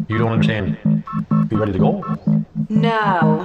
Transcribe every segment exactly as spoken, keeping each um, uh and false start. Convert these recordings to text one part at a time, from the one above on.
You don't understand. You ready to go? No.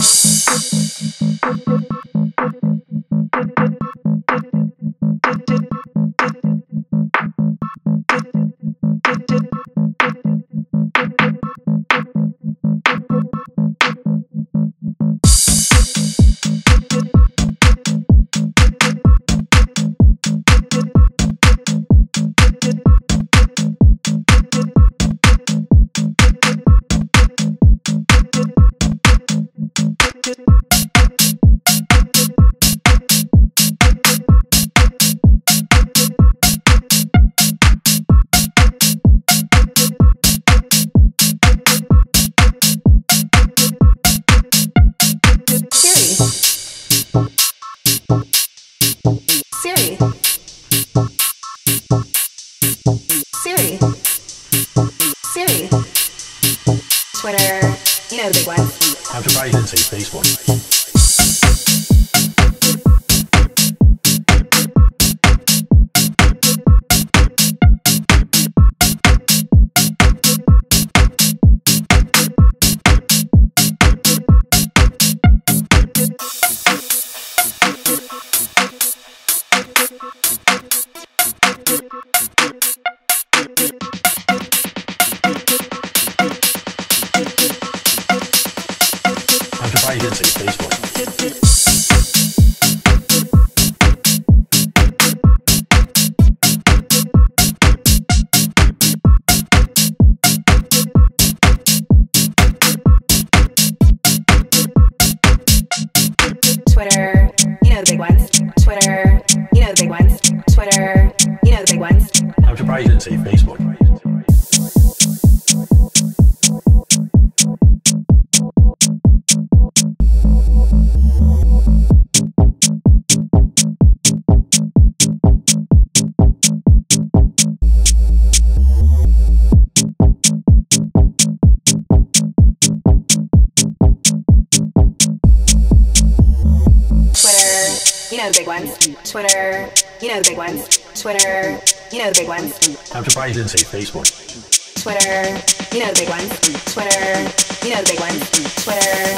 Siri. Siri. Siri. Twitter. You know the big ones. I'm surprised you didn't say Facebook. I'm surprised you didn't say Facebook. Twitter. You know the big ones. Twitter. You know the big ones. Twitter. You know the big ones. I'm surprised you didn't say Facebook. You know the big ones. Twitter. You know the big ones. Twitter. You know the big ones. I'm surprised you didn't say Facebook. Twitter. You know the big ones. Twitter. You know the big ones. Twitter.